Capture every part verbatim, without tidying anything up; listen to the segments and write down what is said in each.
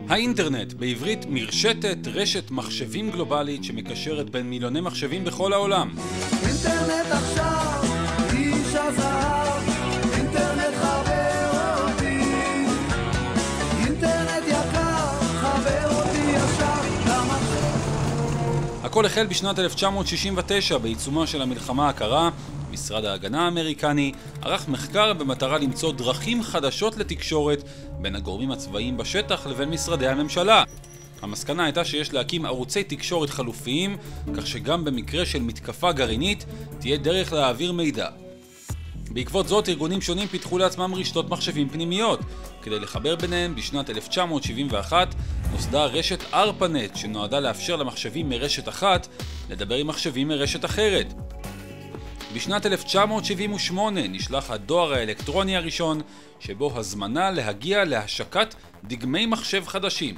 האינטרנט, בעברית מרשתת, רשת מחשבים גלובלית שמקשרת בין מיליוני מחשבים בכל העולם. אינטרנט עכשיו, איש הזהב, אינטרנט חבר אותי, אינטרנט יקר, חבר אותי ישר, למה זה? הכל החל בשנת אלף תשע מאות שישים ותשע בעיצומה של המלחמה הקרה. משרד ההגנה האמריקני ערך מחקר במטרה למצוא דרכים חדשות לתקשורת בין הגורמים הצבאיים בשטח לבין משרדי הממשלה. המסקנה הייתה שיש להקים ערוצי תקשורת חלופיים, כך שגם במקרה של מתקפה גרעינית תהיה דרך להעביר מידע. בעקבות זאת ארגונים שונים פיתחו לעצמם רשתות מחשבים פנימיות. כדי לחבר ביניהם, בשנת אלף תשע מאות שבעים ואחת נוסדה רשת ארפנט שנועדה לאפשר למחשבים מרשת אחת לדבר עם מחשבים מרשת אחרת. בשנת אלף תשע מאות שבעים ושמונה נשלח הדואר האלקטרוני הראשון, שבו הזמנה להגיע להשקת דגמי מחשב חדשים.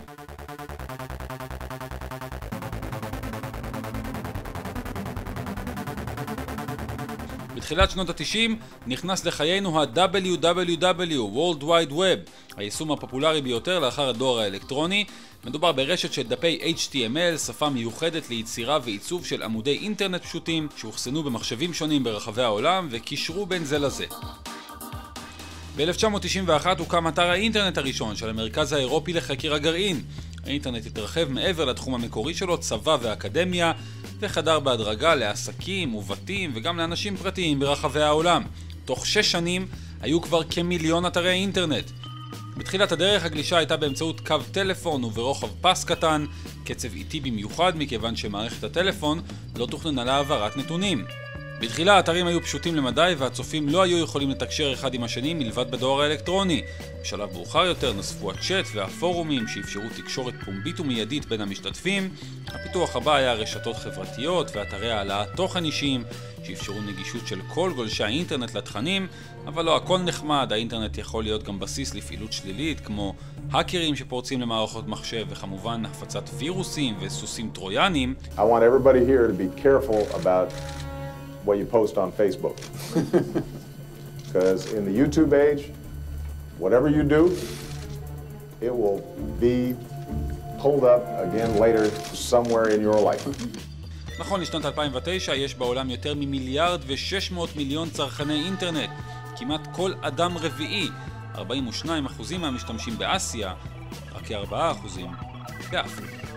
בתחילת שנות ה-תשעים נכנס לחיינו ה-דאבליו דאבליו דאבליו, World Wide Web, היישום הפופולרי ביותר לאחר הדואר האלקטרוני. מדובר ברשת של דפי אייץ' טי אם אל, שפה מיוחדת ליצירה ועיצוב של עמודי אינטרנט פשוטים שהוכסנו במחשבים שונים ברחבי העולם וקישרו בין זה לזה. ב-אלף תשע מאות תשעים ואחת הוקם אתר האינטרנט הראשון של המרכז האירופי לחקר הגרעין. האינטרנט התרחב מעבר לתחום המקורי שלו, צבא ואקדמיה, וחדר בהדרגה לעסקים ובתים וגם לאנשים פרטיים ברחבי העולם. תוך שש שנים היו כבר כמיליון אתרי אינטרנט. בתחילת הדרך הגלישה הייתה באמצעות קו טלפון וברוחב פס קטן, קצב איטי במיוחד מכיוון שמערכת הטלפון לא תוכננה להעברת נתונים. בתחילה האתרים היו פשוטים למדי והצופים לא היו יכולים לתקשר אחד עם השני מלבד בדואר האלקטרוני. בשלב מאוחר יותר נוספו הצ'אט והפורומים שאפשרו תקשורת פומבית ומיידית בין המשתתפים. הפיתוח הבא היה רשתות חברתיות ואתרי העלאת תוכן אישיים שאפשרו נגישות של כל גולשי האינטרנט לתכנים, אבל לא הכל נחמד. האינטרנט יכול להיות גם בסיס לפעילות שלילית כמו האקרים שפורצים למערכות מחשב וכמובן הפצת וירוסים וסוסים טרויאנים. I want everybody here to be careful about what you post on Facebook. Because in the YouTube age, whatever you do, it will be pulled up again later somewhere in your life. נכון לשנת אלפיים ותשע יש בעולם יותר ממיליארד ושש מאות מיליון צרכני אינטרנט. כמעט כל אדם רביעי, ארבעים ושניים אחוז מהמשתמשים באסיה, רק כ-ארבעה אחוז באפריקה.